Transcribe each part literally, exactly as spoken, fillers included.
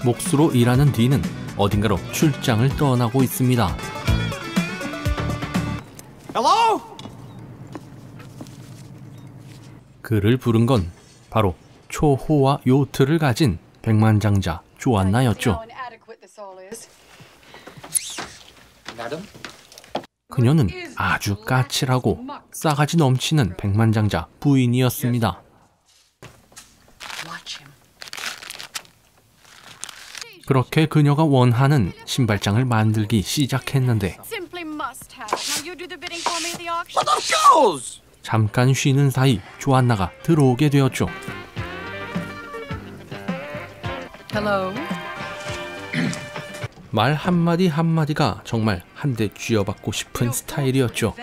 몫으로 일하는 딘은 어딘가로 출장을 떠나고 있습니다. Hello? 그를 부른 건 바로 초호화 요트를 가진 백만장자 조안나였죠. 그녀는 아주 까칠하고 싸가지 넘치는 백만장자 부인이었습니다. 그렇게 그녀가 원하는 신발장을 만들기 시작했는데 잠깐 쉬는 사이 조안나가 들어오게 되었죠. Hello. 말 한마디 한마디가 정말 한 대 쥐어받고 싶은 스타일이었죠.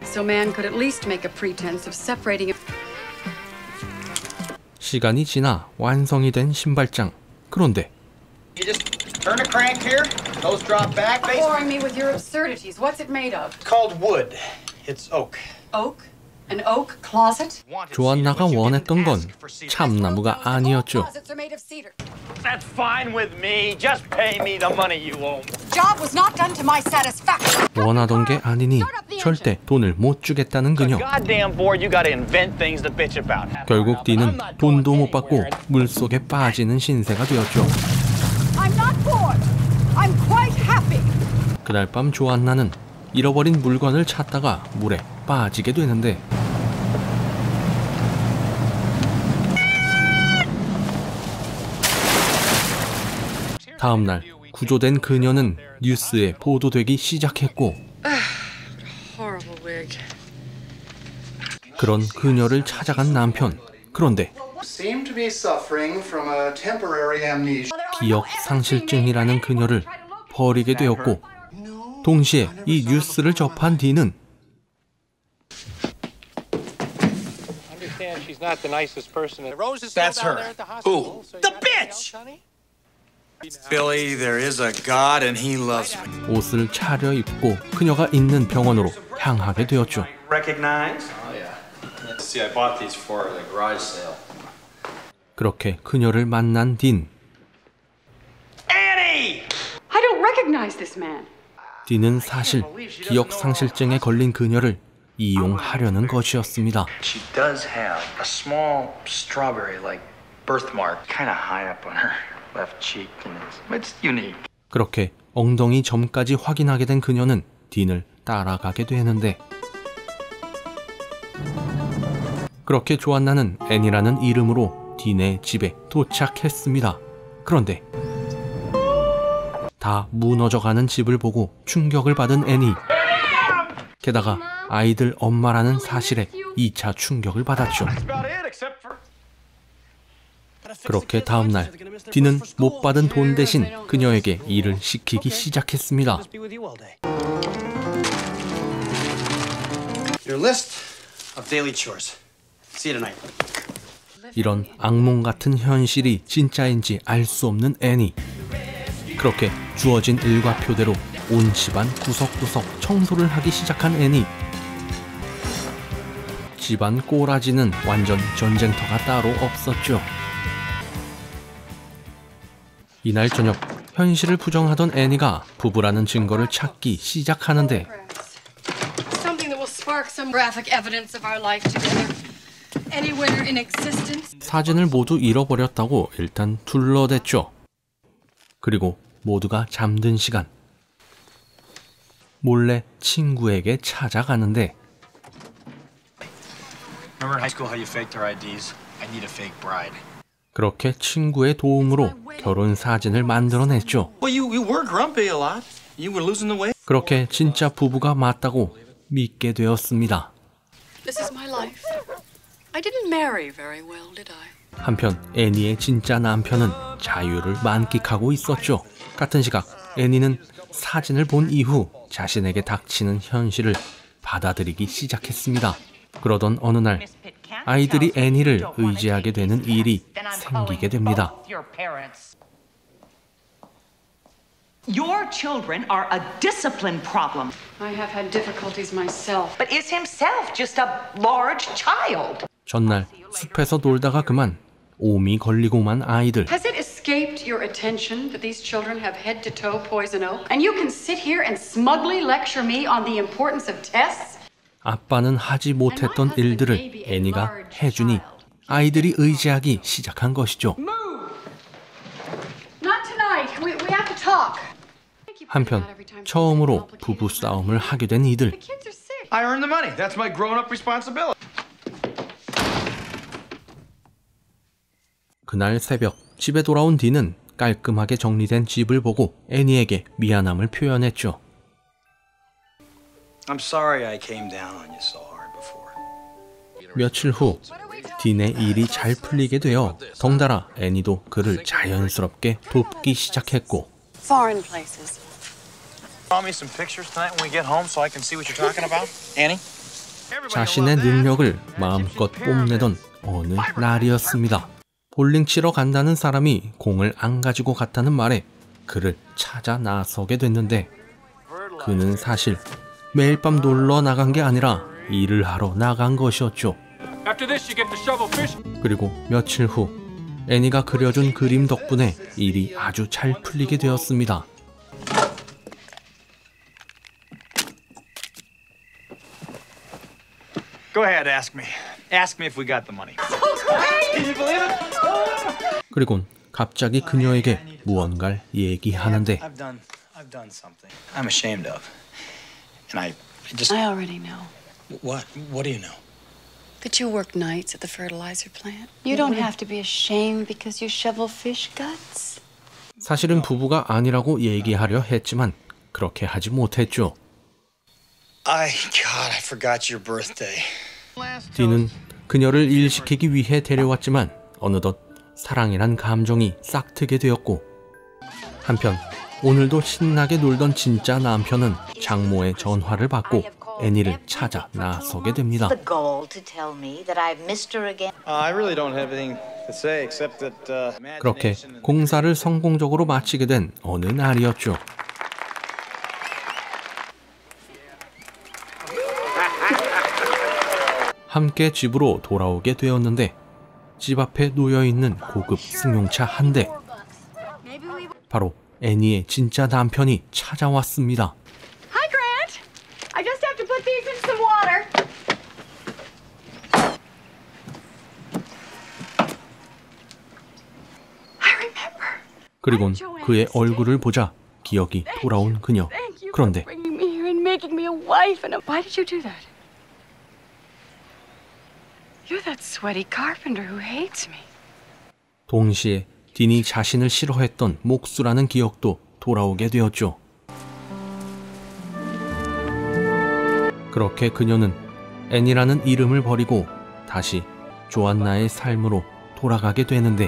시간이 지나 완성이 된 신발장. 그런데 You just turn a crank here, those drop back. Boring me with your absurdities. What's it made of? It's called wood. It's oak. Oak? An oak closet? 조안나가 원했던 건 참나무가 아니었죠. That's fine with me. Just pay me the money you owe. Job was not done to my satisfaction. 원하던 게 아니니 절대 돈을 못 주겠다는 그녀. Goddamn bored. You gotta invent things to bitch about. 결국 딘은 돈도 못 받고 물속에 빠지는 신세가 되었죠. I'm not bored. I'm quite happy. 그날 밤 조안나는 잃어버린 물건을 찾다가 물에 빠지게 되는데 다음 날 구조된 그녀는 뉴스에 보도되기 시작했고 그런 그녀를 찾아간 남편. 그런데 기억 상실증이라는 그녀를 버리게 되었고 동시에 이 뉴스를 접한 딘은 That's her. Who? The bitch! Billy, there is a God and he loves me. 옷을 차려입고 그녀가 있는 병원으로 향하게 되었죠. Recognize? Oh yeah. See, I bought these for the garage sale. 그렇게 그녀를 만난 딘. Annie! I don't recognize this man. 딘은 사실 기억 상실증에 걸린 그녀를 이용하려는 것이었습니다. She does have a small strawberry-like birthmark, kind of high up on her left cheek, and it's unique. 그렇게 엉덩이 점까지 확인하게 된 그녀는 딘을 따라가게 되는데 그렇게 조안나는 앤이라는 이름으로 딘의 집에 도착했습니다. 그런데 다 무너져가는 집을 보고 충격을 받은 앤이 게다가 아이들 엄마라는 사실에 이 차 충격을 받았죠. 그렇게 다음날 딘은 못 받은 돈 대신 그녀에게 일을 시키기 시작했습니다. Your list of daily chores. See you tonight. 이런 악몽 같은 현실이 진짜인지 알 수 없는 앤이 그렇게 주어진 일과표대로 온 집안 구석구석 청소를 하기 시작한 앤이 집안 꼬라지는 완전 전쟁터가 따로 없었죠. 이날 저녁 현실을 부정하던 애니가 부부라는 증거를 찾기 시작하는데 사진을 모두 잃어버렸다고 일단 둘러댔죠. 그리고 모두가 잠든 시간 몰래 친구에게 찾아가는데 Remember in high school how you faked our 아이디's? I need a fake bride. 그렇게 친구의 도움으로 결혼 사진을 만들어냈죠. Well, you, you were grumpy a lot. You were losing the weight. 그렇게 진짜 부부가 맞다고 믿게 되었습니다. This is my life. I didn't marry very well, did I? 한편 애니의 진짜 남편은 자유를 만끽하고 있었죠. 같은 시각 애니는 사진을 본 이후 자신에게 닥치는 현실을 받아들이기 시작했습니다. 그러던 어느 날 아이들이 애니를 의지하게 되는 일이 생기게 됩니다. Your children are a discipline problem. I have had difficulties myself. But is himself just a large child? 전날 숲에서 놀다가 그만 옴이 걸리고만 아이들. Has it escaped it your attention that these children have head-to-toe poison oak? And you can sit here and smugly lecture me on the importance of tests? 아빠는 하지 못했던 일들을 애니가 해주니 아이들이 의지하기 시작한 것이죠. Not tonight. We, we have to talk. 한편 처음으로 부부 싸움을 하게 된 이들. The kids are sick. I earned the money. That's my grown-up responsibility. 그날 새벽 집에 돌아온 딘은 깔끔하게 정리된 집을 보고 애니에게 미안함을 표현했죠. I'm sorry I came down on you so hard before. 며칠 후 딘의 일이 잘 풀리게 되어 덩달아 애니도 그를 자연스럽게 돕기 시작했고 Foreign places. Draw me some pictures tonight when we get home so I can see what you're talking about, Annie. 자신의 능력을 마음껏 뽐내던 어느 날이었습니다. 볼링 치러 간다는 사람이 공을 안 가지고 갔다는 말에 그를 찾아 나서게 됐는데 그는 사실 매일 밤 놀러 나간 게 아니라 일을 하러 나간 것이었죠. 그리고 며칠 후 애니가 그려준 그림 덕분에 일이 아주 잘 풀리게 되었습니다. Go ahead, ask me. Ask me if we got the money. Can you believe it? 그리곤 갑자기 그녀에게 무언가를 얘기하는데 I've done, I've done something I'm ashamed of, and I just. I already know What? What do you know? that you work nights at the fertilizer plant. You don't have to be ashamed because you shovel fish guts. 사실은 부부가 아니라고 얘기하려 했지만 그렇게 하지 못했죠. I God, I forgot your birthday. 딘은 그녀를 일시키기 위해 데려왔지만 어느덧 사랑이란 감정이 싹트게 되었고 한편 오늘도 신나게 놀던 진짜 남편은 장모의 전화를 받고 애니를 찾아 나서게 됩니다. The goal to tell me that I've missed her again. Uh, I really don't have anything to say except that. Uh, 그렇게 공사를 성공적으로 마치게 된 어느 날이었죠. 함께 집으로 돌아오게 되었는데 집 앞에 놓여있는 고급 승용차 한 대. 바로 애니의 진짜 남편이 찾아왔습니다. Hi, Grant. I just have to put these in some water. I remember. 그리곤 그의 얼굴을 보자 기억이 돌아온 그녀. Thank you for 그런데 bringing me here and making me a wife. And a... Why did you do that? You're that sweaty carpenter who hates me. 동시에 딘이 자신을 싫어했던 목수라는 기억도 돌아오게 되었죠. 그렇게 그녀는 애니라는 이름을 버리고 다시 조안나의 삶으로 돌아가게 되는데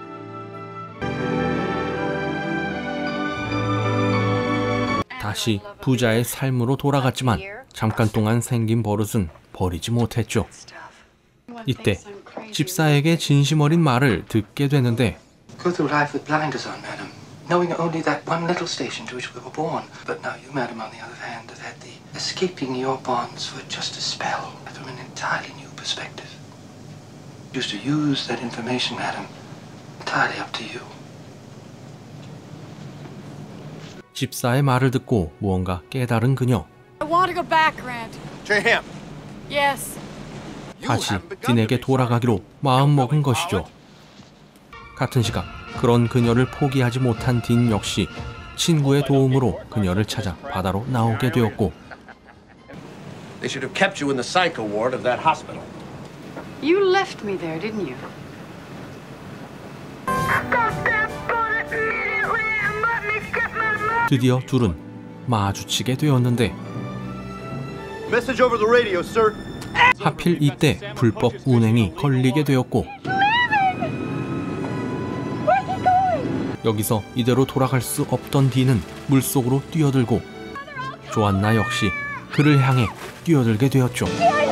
다시 부자의 삶으로 돌아갔지만 잠깐 동안 생긴 버릇은 버리지 못했죠. 이때 집사에게 진심 어린 말을 듣게 되는데 Go through life with blinders on, madam, knowing only that one little station to which we were born. But now you, madam, on the other hand, have had the escaping your bonds for just a spell from an entirely new perspective. Used to use that information, madam, entirely up to you. 집사의 말을 듣고 무언가 깨달은 그녀. I want to go back, Grant. To him. Yes. 다시 딘에게 돌아가기로 마음먹은 것이죠. 같은 시각 그런 그녀를 포기하지 못한 딘 역시 친구의 도움으로 그녀를 찾아 바다로 나오게 되었고 They should have kept you in the psycho ward of that hospital. You left me there, didn't you? 드디어 둘은 마주치게 되었는데 Message over the radio, sir. 하필 이때 불법 운행이 걸리게 되었고 여기서 이대로 돌아갈 수 없던 딘은 물속으로 뛰어들고 조안나 역시 그를 향해 뛰어들게 되었죠. Can't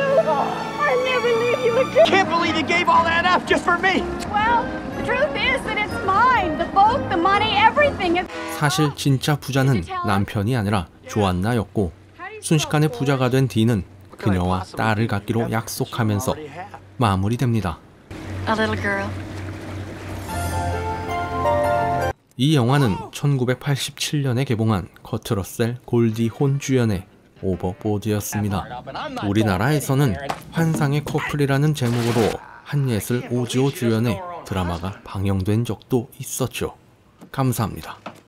believe you gave all that up just for me. Well, the truth is that it's mine. The boat, the money, everything. 사실 진짜 부자는 남편이 아니라 조안나였고 순식간에 부자가 된 딘은 그녀와 딸을 갖기로 약속하면서 마무리됩니다. A little girl. 이 영화는 천구백팔십칠 년에 개봉한 커트 러셀, 골디 혼 주연의 오버보드였습니다. 우리나라에서는 환상의 커플이라는 제목으로 한예슬, 오지호 주연의 드라마가 방영된 적도 있었죠. 감사합니다.